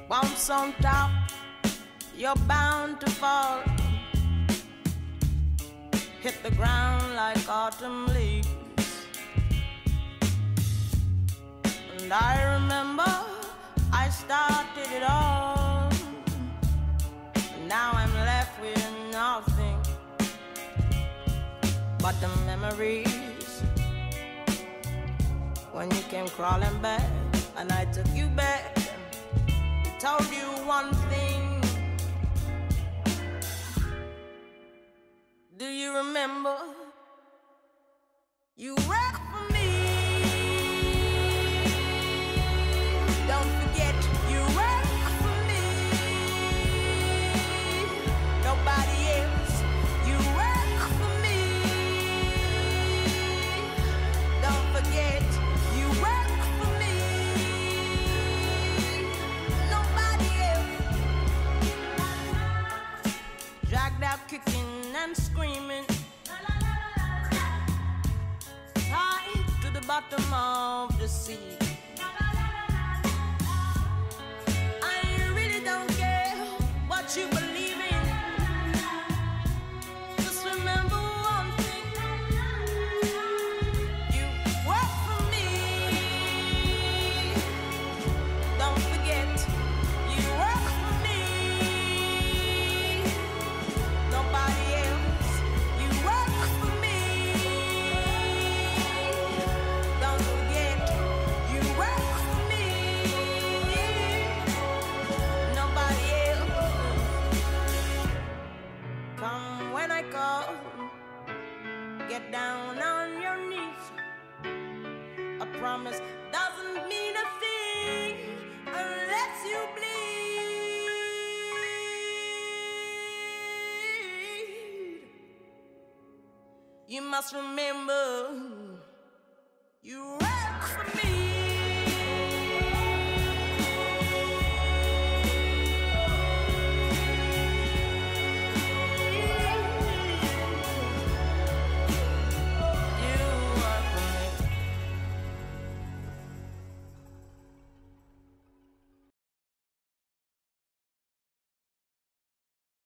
Once on top, you're bound to fall. Hit the ground like autumn leaves. And I remember I started it all. Now I'm left with nothing but the memories when you came crawling back and I took you back. Told you one thing. Do you remember? You work for me. Don't forget you work for me. Nobody else. You work for me. Don't forget you work for me. Dragged out kicking and screaming, tied to the bottom of the sea. I really don't care what you believe in. Just remember one thing. You work for me. Don't forget you work for me. Nobody else. You work for me. Don't forget you work for me. Nobody else. Come when I call. Get down on your knees. A promise doesn't mean a thing unless you bleed. You must remember